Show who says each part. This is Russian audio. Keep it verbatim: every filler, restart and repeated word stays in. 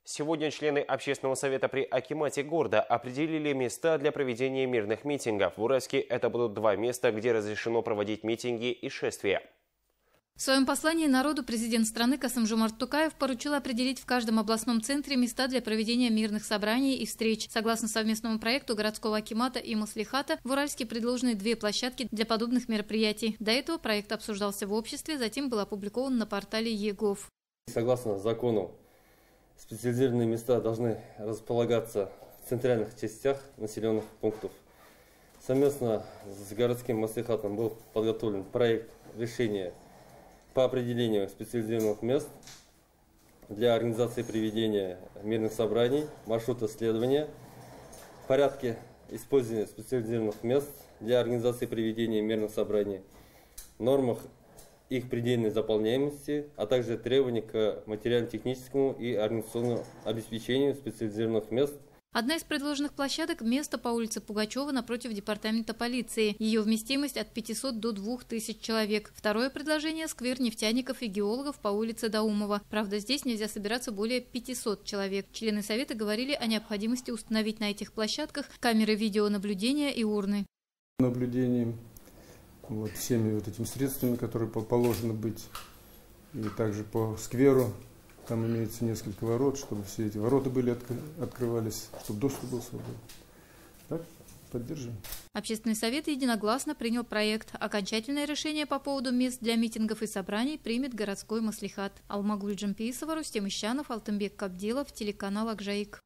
Speaker 1: Сегодня члены общественного совета при акимате города определили места для проведения мирных митингов. В Уральске это будут два места, где разрешено проводить митинги и шествия.
Speaker 2: В своем послании народу президент страны Касым-Жомарт Токаев поручил определить в каждом областном центре места для проведения мирных собраний и встреч. Согласно совместному проекту городского акимата и маслихата, в Уральске предложены две площадки для подобных мероприятий. До этого проект обсуждался в обществе, затем был опубликован на портале ЕГОВ.
Speaker 3: Согласно закону, специализированные места должны располагаться в центральных частях населенных пунктов. Совместно с городским маслихатом был подготовлен проект решения по определению специализированных мест для организации проведения мирных собраний, маршрута следования, порядке использования специализированных мест для организации проведения мирных собраний, нормах их предельной заполняемости, а также требований к материально-техническому и организационному обеспечению специализированных мест.
Speaker 2: Одна из предложенных площадок – место по улице Пугачева напротив департамента полиции. Ее вместимость от пятисот до двух тысяч человек. Второе предложение – сквер нефтяников и геологов по улице Даумова. Правда, здесь нельзя собираться более пятисот человек. Члены совета говорили о необходимости установить на этих площадках камеры видеонаблюдения и урны.
Speaker 4: Наблюдением вот, всеми вот этими средствами, которые положено быть, и также по скверу. Там имеется несколько ворот, чтобы все эти ворота были отк открывались, чтобы доступ был свободен. Так, поддерживаем.
Speaker 2: Общественный совет единогласно принял проект. Окончательное решение по поводу мест для митингов и собраний примет городской маслихат. Алмагуль Джампиисова, Рустем Ищанов, Алтынбек Кабдилов, телеканал Акжаик.